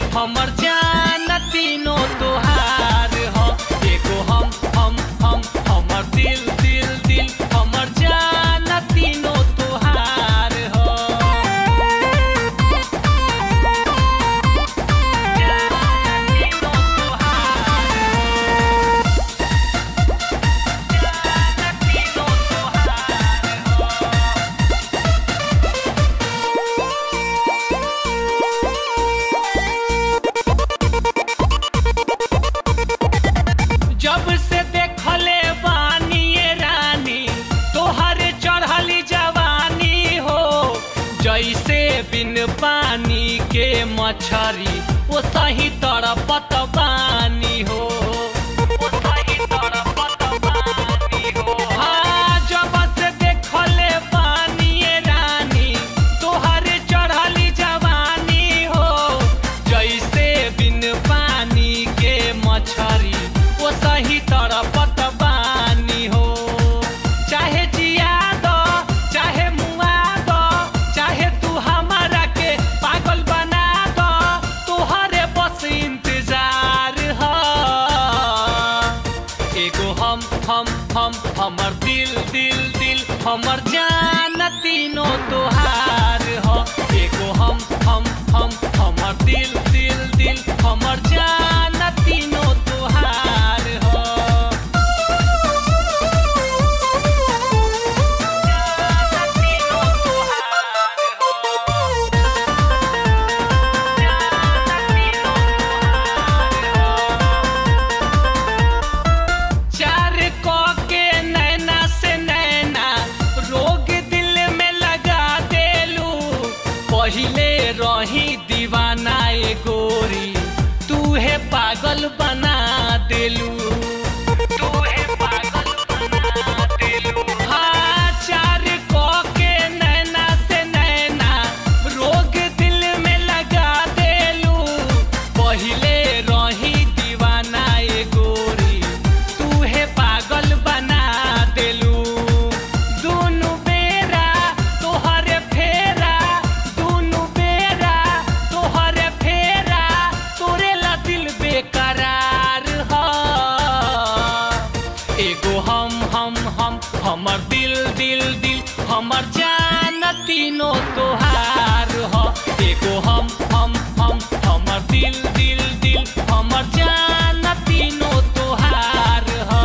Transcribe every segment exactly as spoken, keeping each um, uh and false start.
हमर जान तीनों तोहार हो। एगो हम हम हम हमर दिल दिल दिल हमर जान तीनों तोहार हो। जब से देखले बानी रानी तोहरे चढ़ली जवानी हो, जैसे बिन पानी के मछरी वो सही तड़पत बानी हो, वो सही तड़पत बानी हो। हाँ जब से देखले बानी रानी तोहरे चढ़ली जवानी हो, जैसे बिन पानी के मछरी वो सही तड़पत बानी हो। चाहे जिया दो चाहे मुआ दो, चाहे तू हमारा के पागल बना दो, तुहरे बस इंतजार हो। एगो हम हम हम हमर दिल दिल दिल हमर जान तीनों तोहार हो। एगो हम हम हम हमर दिल दिल दिल हमर जान तीनों तोहार हो। चार को के नैना से नैना रोग दिल में लगा देलू, पहिले रही दीवाना ए गोरी तू है पागल बना देलू, तू है पागल बना देलू। हाँ चार को के नैना से नैना रोग दिल में लगा देलू, पहिले रही दीवाना ए गोरी तू है पागल बना देलू। दोनों बेरा तोहरे फेरा, दोनों बेरा तोहरे फेरा, तोरे ला दिल बेकरार हो। एगो हम हम हम हमर दिल दिल दिल हमर जान तीनों तोहार हो। एगो हम हम हम हमर दिल दिल दिल हमर जान तीनों तोहार हो।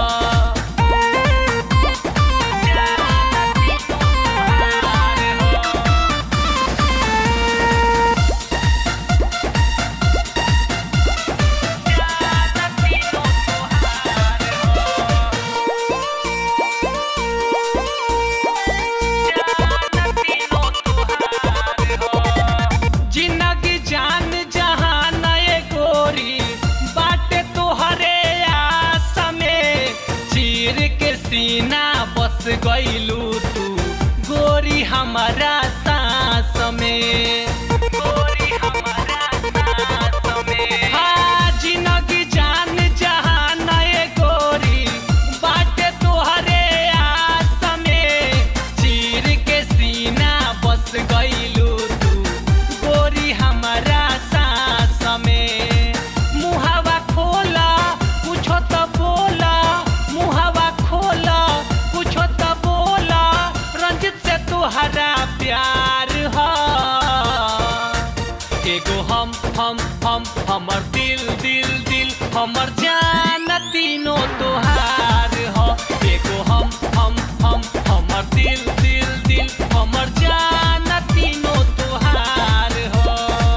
जिंदगी जान जहान ए गोरी बाटे तोहरे आस में, चीर के सीना बस गईलू तू गोरी हमारा सांस में, गोरी हमारा सांस में। हाँ जिंदगी जान जहान ए गोरी बाटे तोहरे आस में, चीर के सीना बस गईलू तू गोरी हमारा सांस में। मुहावा खोला कुछो तो बोला, मुहावा खोला कुछो तो बोला, रंजित से तोहरा प्यार हो। एगो हम हम हम हमर दिल दिल दिल हमर जान तीनों तोहार हो। एगो हम हम हम हमर दिल दिल दिल हमर जान तीनों तोहार हो।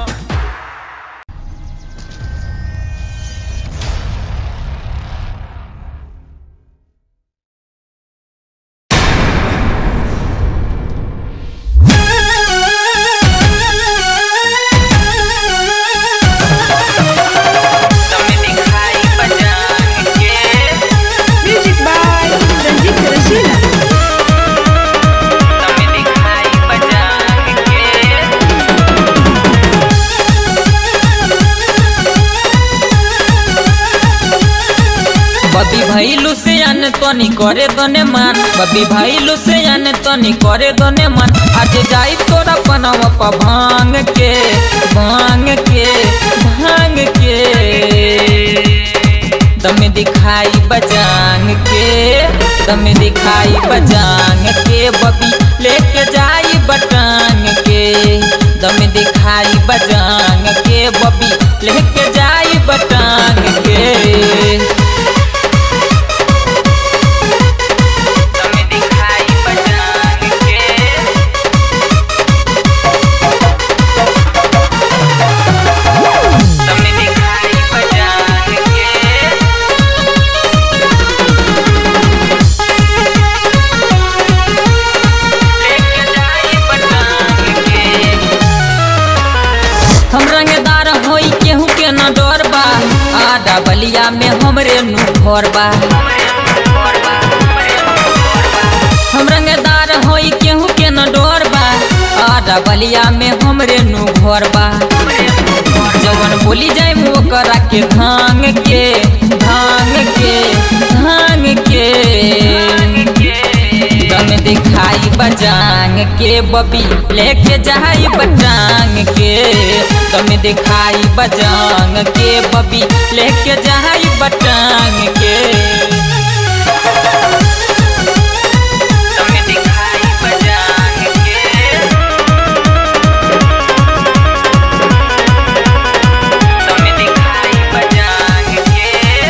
Music by Ranjit Rasila. बबी भैलू से अन तनी करे दोने मान, बबी भैलू से अन तनी करे दोने मान। आज जाई तोरा पनवा प भांग के भांग के भांग दिखाई बजांग के दम दिखाई बजांग के बबी लेके जाई बटांग के दम दिखाई बजांग के बबी लेके जाई बटांग के हम रंगदार होई केहू के न डर बा आडा बलिया में हमरे नु घर बा हम रंगदार होई केहू के न डर बा आडा बलिया में हमरे नु घर बा जवन बोली जाए मुँह करा के भांग के भांग के भांग के दम दिखाई बजांग के बबी लेके जाई बटांग के दम दिखाई बजांग के बबी लेके जाई बटांग के दम दिखाई बजांग के दम दिखाई बजांग के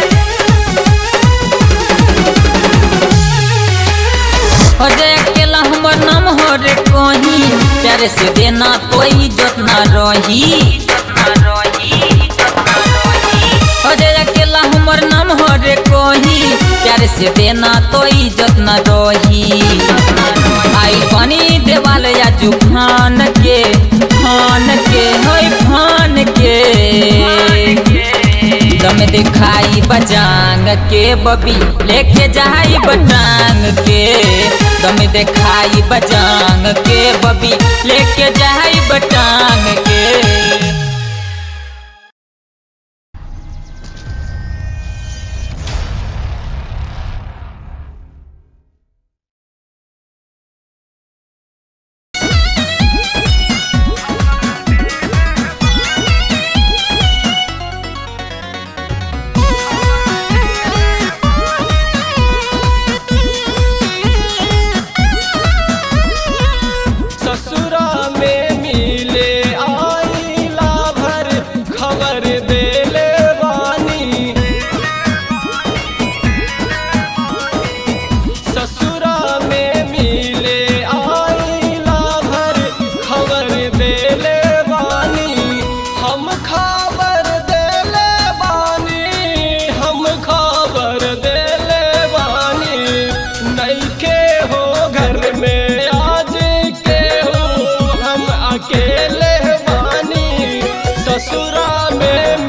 हो जाए अकेला हमर नाम हो रे कहीं प्यारे से देना तो इज्जत ना रही हो जाए अकेला हमर नाम हो रे कहीं प्यारे से देना तो इज्जत ना रही आई पानी देवाल या जुफान के फान के होय फान के दम दिखाई बजांग के बबी लेके जाई बटांग के दम दिखाई बजांग के बबी लेके जाई बटांग के अकेले बानी ससुरा में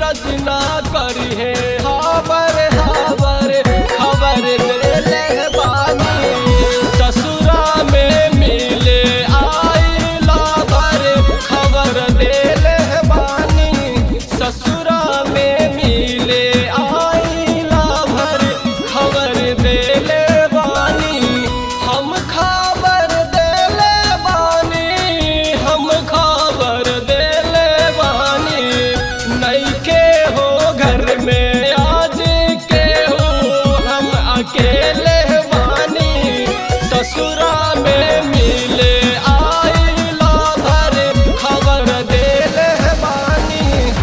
धीरज ना करी है हावर हावर खबर देले बानी ससुरा में मिले आइला भर खबर देले बानी ससुरा में मिले आइला भर खबर देले बानी हम खबर देले बानी हम खबर देले बानी नइखे हो घर में आज के हो हम अकेले बानी ससुरा में मिले आइला भर खबर देले बानी।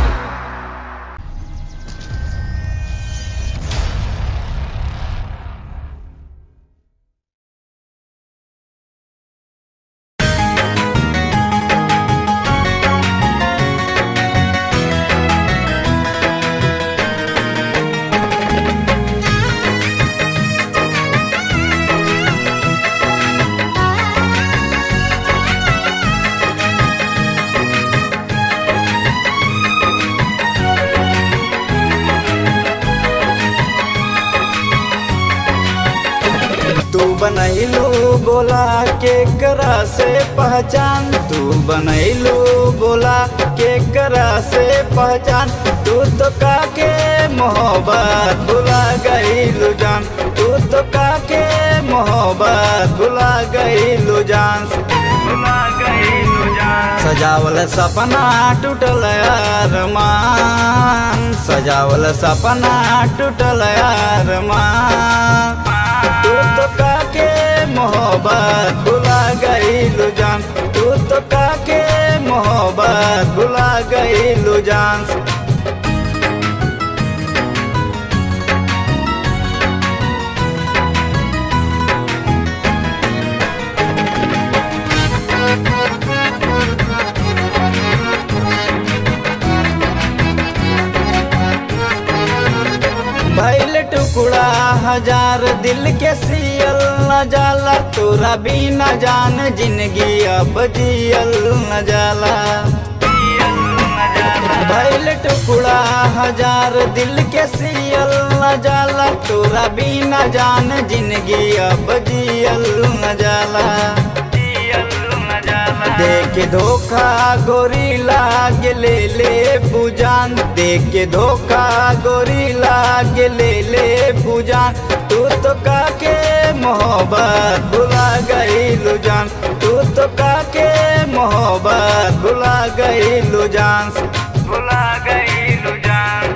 तू बनैलू बोला के करा से पहचान तू बनैलू बोला के करा से पहचान तू तो काके मोहब्बत भुला गईलू जान तू तो काके मोहब्बत भुला गईलू जान भुला गईलू जान सजावल सपना टूटल अरमान सजावल सपना टूटल अरमान तू तो काके मोहब्बत भुला गईलू जान तू तो काके मोहब्बत भुला गईलू जान। भइल टुकड़ा हजार दिल के सियल न जाला तोरा बिना जान जिंदगी अब जियल न जाला भइल टुकड़ा हजार दिल के सियल न जाला तोरा बिना जान जिंदगी अब जियल न जाला देख धोखा गोरी लाग ले ले बुजान देख धोखा गोरी लाग ले ले बुजान तू तो काके मोहब्बत भुला गईलू जान तू तो काके मोहब्बत भुला गईलू जान भुला गईलू जान।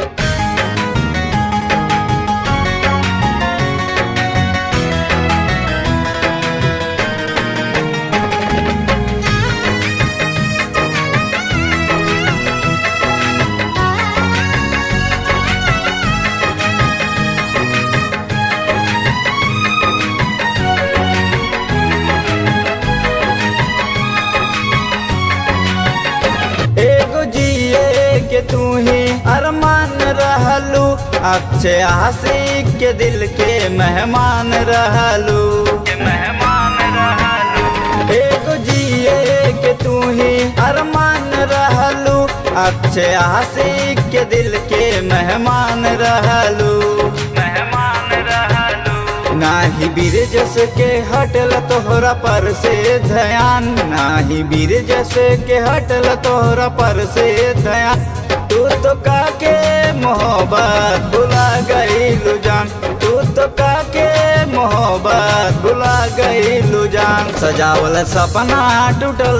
एगो जिए के तू ही अरमान रहलू अच्छे आशिक के दिल के मेहमान रहलू मेहमान रहलू एगो जिए के तू ही अरमान रहलू अच्छे आशिक के दिल के मेहमान रहलू मेहमान रहलू नाही बीर जस के हटल तोहरा पर से ध्यान नाही बीर जस के हटल तोहरा पर से ध्यान तू तो काके मोहब्बत भुला गईलू जान तू तो काके मोहब्बत भुला गईलू जान सजावल सपना टूटल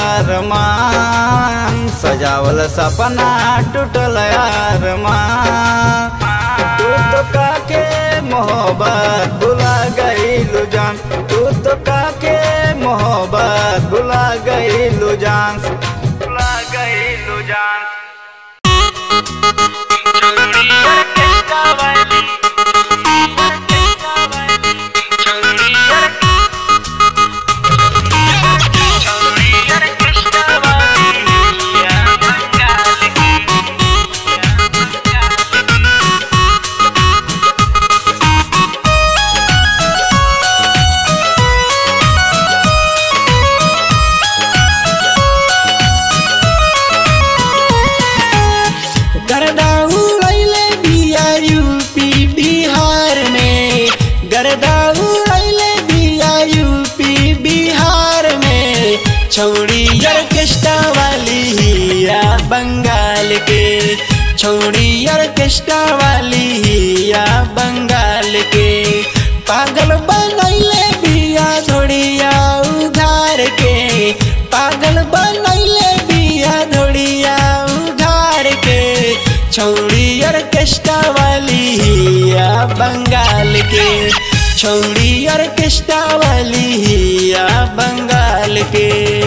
अरमान सजावल सपना टूटल अरमान तू तो काके मोहब्बत भुला गईलू जान तू तो काके मोहब्बत भुला गईलू जान भुला गईलू जान। छौड़ी ऑर्केस्ट्रा वाली हिया बंगाल के। पागल बनैले बिया धोड़िया उघार के, पागल बनैले बिया धोड़िया उघार के। छौड़ी ऑर्केस्ट्रा वाली हिया बंगाल के, छौड़ी ऑर्केस्ट्रा वाली हिया बंगाल के।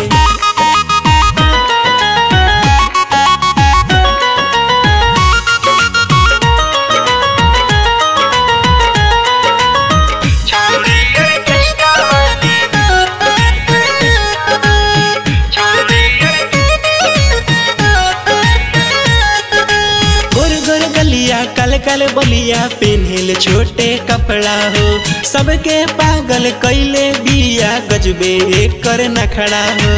कल कल बलिया पेन्हल छोटे कपड़ा हो, सबके पागल कैले बिया गजबे कर नखड़ा हो।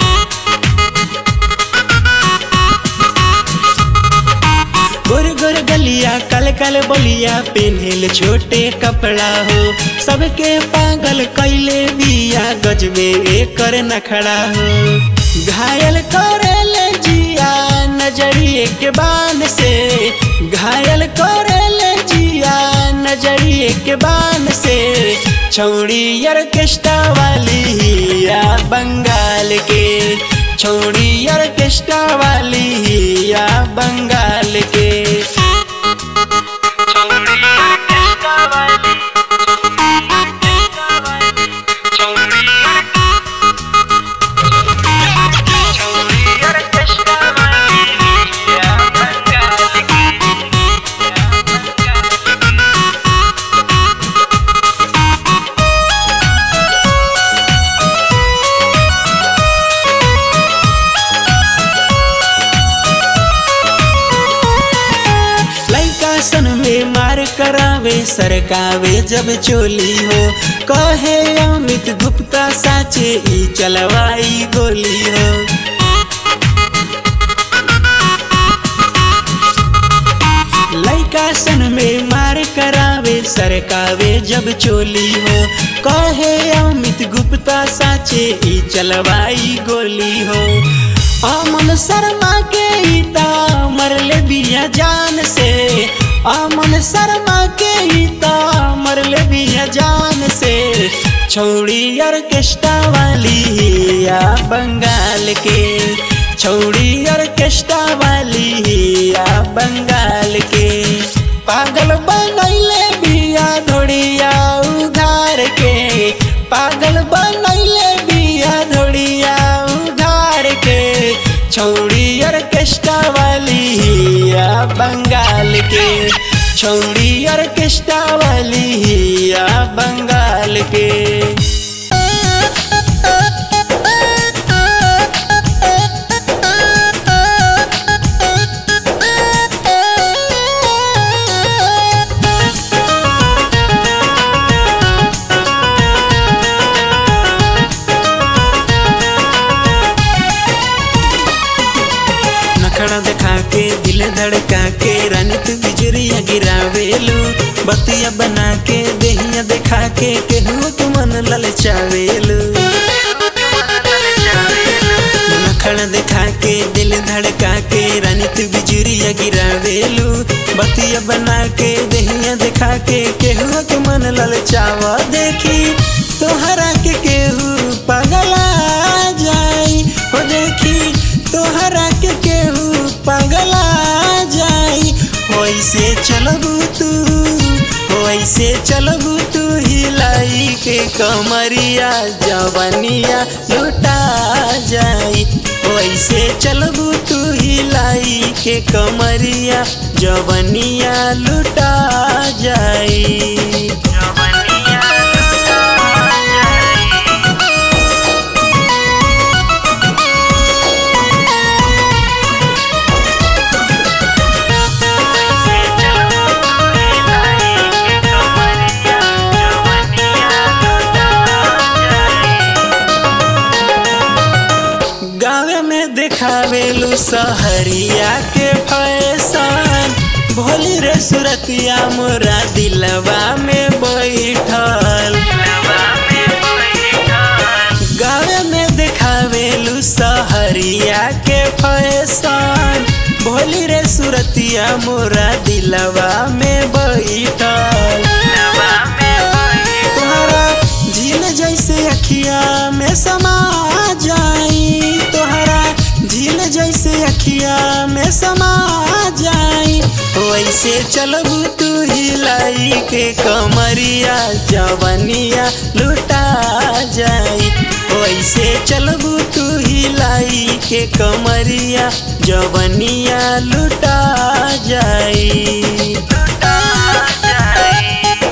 गोर गोर गलिया कल कल बलिया पेन्हल छोटे कपड़ा हो, सबके पागल कैले बिया गजबे कर नखड़ा हो। घायल करेले जिया नजरिए के बान से, घायल करेले जिया नजरिए के बान से। छौड़ी ऑर्केस्ट्रा वाली हिया बंगाल के, छौड़ी ऑर्केस्ट्रा वाली हिया बंगाल के। सन में मार करावे सरकावे जब चोली हो, कहे अमित गुप्ता साचे ई चलवाई गोली हो। लइका सन में मार करावे सरकावे जब चोली हो, कहे अमित गुप्ता साचे ई चलवाई गोली हो। अमन शर्मा के ईता मरले बिया जान से, अमन शर्मा के ईता मरले बिया जान से। छौड़ी ऑर्केस्ट्रा वाली हिया बंगाल के, छौड़ी ऑर्केस्ट्रा वाली हिया बंगाल के। पागल बनैले बिया धोड़िया उघार के, पागल बनैले बिया धोड़िया उघार के। छौड़ी ऑर्केस्ट्रा वाली हिया बंगाल के, छौड़ी ऑर्केस्ट्रा वाली हिया बंगाल के। नखड़ा दिखा के दिल धड़का के रानी तू बिजुरिया गिरावेलू, बतिया बना के देहिया दिखा के केहू तू मन ललचावेलू। नखड़ा दिखा के दिल धड़का के रानी तू बिजुरिया गिरावेलू, बतिया बना के देहिया दिखा के केहू के मन ललचावा। देखी तोहरा के केहू पगला जाई हो, देखी तोहरा के केहू पगला जाई। वैसे चलबू तू, वैसे चलबू तू हिलाई के कमरिया जवनिया लुटा जाई। वैसे चलबू तू हिलाई के कमरिया जवनिया लुटा जाई। दिखावेलू सहरिया के फैशन, भोली रे सुरतिया मोरा दिलवा में बैठल। गाँव में दिखावेलू सहरिया के फैशन, भोली रे सुरतिया मोरा दिलवा में बैठल तोहरा झील जैसे अखिया में समा जाई तोहरा झील जैसे अखिया में समा जाई वैसे चलबू तू हिलाई के कमरिया जवनिया लुटा जाई वैसे चलबू तू हिलाई के कमरिया जवनिया लुटा जाई लुटा जाई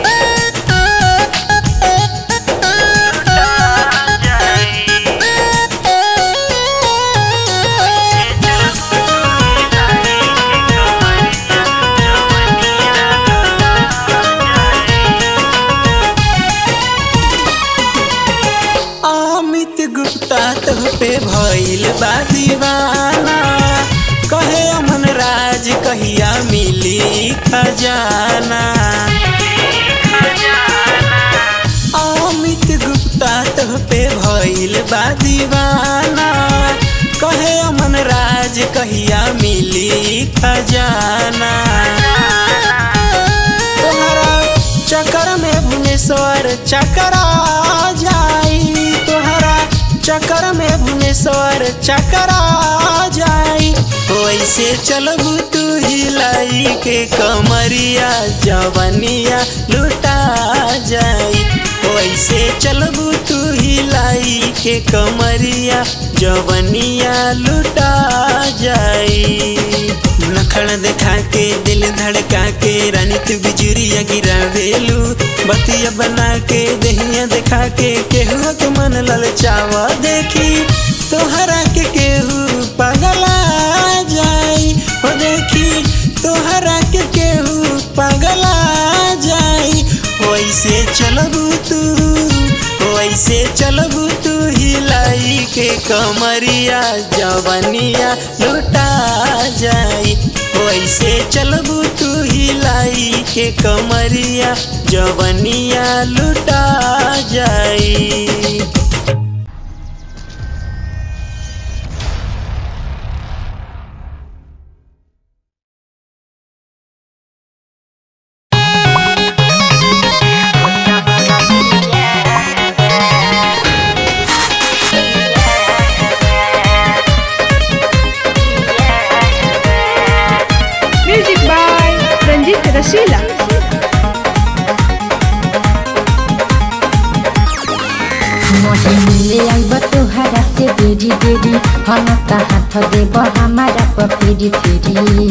पे भइल बा दीवाना कहे अमन राज कहिया मिली खजाना अमित गुप्ता तह पे भइल बा दीवाना कहे अमन राज कहिया मिली खजाना तोहरा चक्कर में भुवनेश्वर चकरा जाई तोहरा चक्कर में भुवनेश्वर चकरा जाई वैसे चलबू तू हिलाई के कमरिया जवनिया लुटा जाई वैसे चलबू तू हिलाई के कमरिया जवनिया लुटा जाई नखड़ देखा के दिल धड़का के रानी तू बिजुरिया गिरावेलू बतिया बना के दहिया देखा के केहू के मन ललचावा देखी तोहरा के केहू पागला जाई हो देखी तोहरा के केहू पागला जाई वैसे चलबू तू वैसे चलबू तू हिलाई के कमरिया जवनिया लुटा जाई वैसे चलबू तू हिलाई के कमरिया जवनिया लुटा जाई Music by Ranjit Rasila. मोहिनी आइब तोहरा से बेरी बेरी हम त हाथ देब हमारा पफेरी फेरी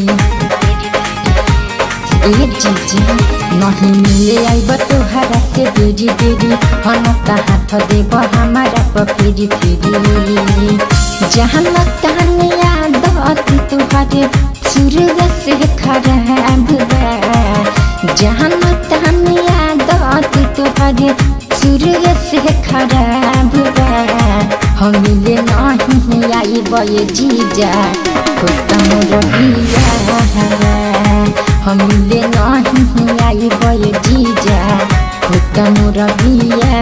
ए जीजी मोहिनी आइब तोहरा से बेरी बेरी हम त हाथ देब हमारा पफेरी फेरी जहाँ तहन याद अति तुहरे सूर्य से खराब जहाँ तहन याद अति तुहरे सूर्य से खराब हम मिले नहीं आई बे जीजा खुदम रबिया हम मिले नहीं आई बे जीजा खुदम रबिया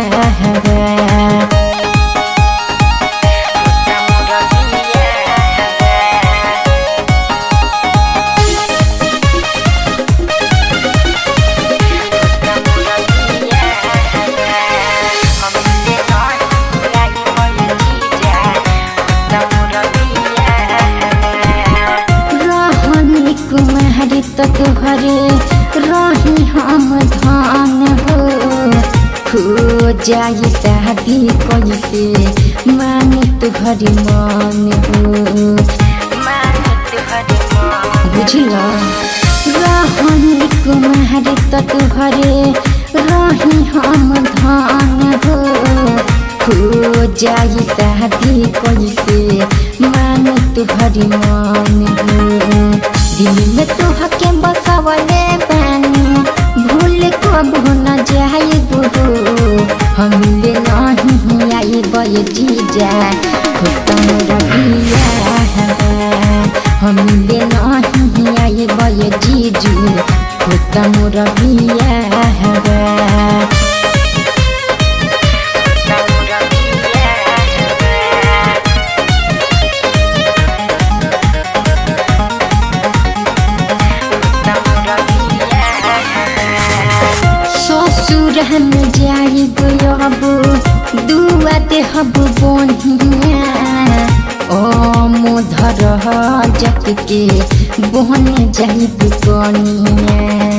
तोहरे रही हम धान हो खो जाई शादी कैसे माने तुहरी मान हो बुझला रहनी कुमारी तोहरे रही हम धान हो खो जाई शादी कैसे माने तुहरी मान हो दिल में तो हके बसावले पानी भूल कबो न जाए बुरो हम मिले नहीं आई बे जीजा खुदम रबिया हम मिले नहीं आई बे जीजू खुदम रबिया ससुर हम जाई अब दुआ दे हब बोनिया ओ मोधर जत के बोहने जाई दुकनिया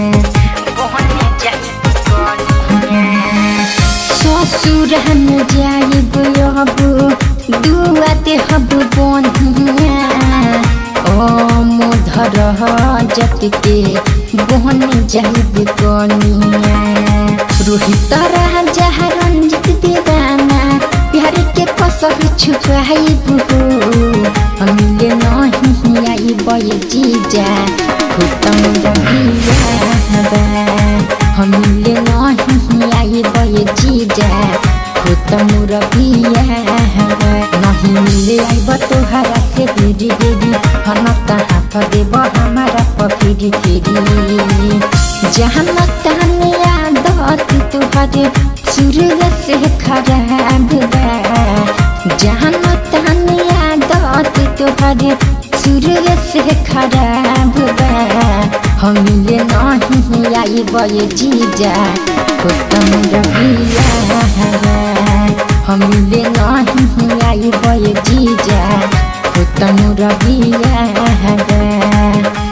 ससुर हम जाई अब दुआ दे हब बोनिया ओ मोधर जत के बोहने जाई दुकनिया रोहित राजा रंजित दीवाना प्यार के फसल छुपाई बुहू हमिले नहीं आई बय जीजा खुतम रबिया हमिले नहीं आई बय जीजा खुतम रबिया नहीं मिले आइब तोहरा से देरी देरी हनता हाथ देव हमारा पफिरी फिरी जहाँ तहने आदत तुहरे सूर्य से खराब बा जहाँ तहने आदत तुहरे सूर्य से खराब बा हमिले नहीं आई बय जीजा खुतम रबिया हमिले नहीं आई बय जीजा खुतम रबिया